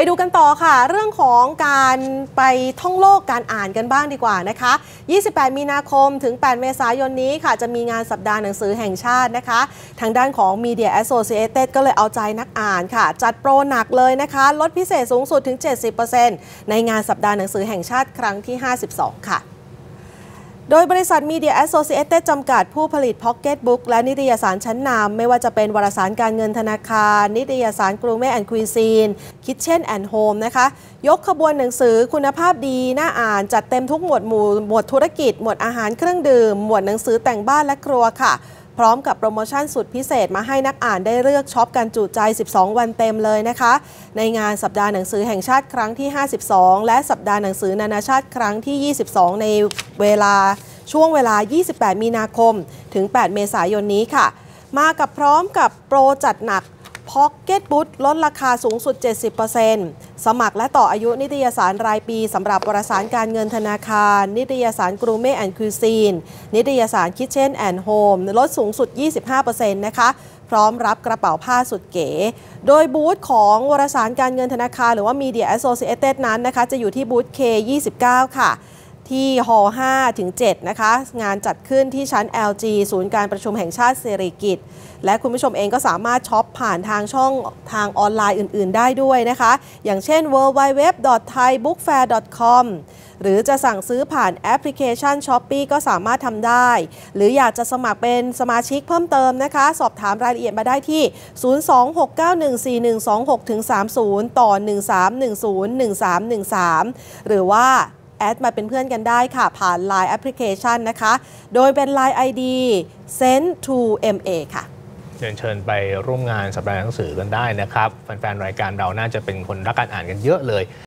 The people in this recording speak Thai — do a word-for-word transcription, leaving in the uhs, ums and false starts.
ดูกันต่อค่ะเรื่องของการไปท่องโลกการอ่านกันบ้างดีกว่านะคะยี่สิบแปดมีนาคมถึงแปดเมษายนนี้ค่ะจะมีงานสัปดาห์หนังสือแห่งชาตินะคะทางด้านของ Media Associated ก็เลยเอาใจนักอ่านค่ะจัดโปรหนักเลยนะคะลดพิเศษสูงสุดถึง เจ็ดสิบเปอร์เซ็นต์ ในงานสัปดาห์หนังสือแห่งชาติครั้งที่ห้าสิบสองค่ะโดยบริษัท Media Associated จำกัดผู้ผลิต Pocket Book และนิตยสารชั้นนำไม่ว่าจะเป็นวารสารการเงินธนาคารนิตยสาร Gourmet and Cuisine Kitchen and Home นะคะยกขบวนหนังสือคุณภาพดีน่าอ่านจัดเต็มทุกหมวดหมู่หมวดธุรกิจหมวดอาหารเครื่องดื่มหมวดหนังสือแต่งบ้านและครัวค่ะพร้อมกับโปรโมชั่นสุดพิเศษมาให้นักอ่านได้เลือกช็อปกันจุใจสิบสองวันเต็มเลยนะคะในงานสัปดาห์หนังสือแห่งชาติครั้งที่ห้าสิบสองและสัปดาห์หนังสือนานาชาติครั้งที่ยี่สิบสองในเวลาช่วงเวลายี่สิบแปดมีนาคมถึงแปดเมษายนนี้ค่ะมากับพร้อมกับโปรจัดหนัก Pocket Book ลดราคาสูงสุด เจ็ดสิบเปอร์เซ็นต์ สมัครและต่ออายุนิตยสารรายปีสำหรับวารสารการเงินธนาคารนิตยสาร Gourmet and Cuisine นิตยสาร Kitchen and Home ลดสูงสุด ยี่สิบห้าเปอร์เซ็นต์ นะคะพร้อมรับกระเป๋าผ้าสุดเก๋โดยบูธของวารสารการเงินธนาคารหรือว่า Media Associated นั้นนะคะจะอยู่ที่บูธ เค ยี่สิบเก้า ค่ะที่ฮอ ห้าถึงเจ็ด นะคะงานจัดขึ้นที่ชั้น แอล จี ศูนย์การประชุมแห่งชาติสิริกิติ์และคุณผู้ชมเองก็สามารถช็อปผ่านทางช่องทางออนไลน์อื่นๆได้ด้วยนะคะอย่างเช่น ดับเบิลยู ดับเบิลยู ดับเบิลยู ดอท ไทย บุ๊ก แฟร์ ดอท คอม หรือจะสั่งซื้อผ่านแอปพลิเคชัน Shopee ก็สามารถทำได้หรืออยากจะสมัครเป็นสมาชิกเพิ่มเติมนะคะสอบถามรายละเอียดมาได้ที่ ศูนย์ สอง หก เก้า หนึ่ง สี่ หนึ่ง สอง หก สาม ศูนย์ ต่อ หนึ่ง สาม หนึ่ง ศูนย์ หนึ่ง สาม หนึ่ง สาม หรือว่าแอดมาเป็นเพื่อนกันได้ค่ะผ่าน ไลน์ แอปพลิเคชันนะคะโดยเป็น ไลน์ ไอ ดี เซนต์ ทู เอ็ม เอ ค่ะเชิญเชิญไปร่วมงานสัปดาห์หนังสือกันได้นะครับแฟนๆรายการเราน่าจะเป็นคนรักการอ่านกันเยอะเลย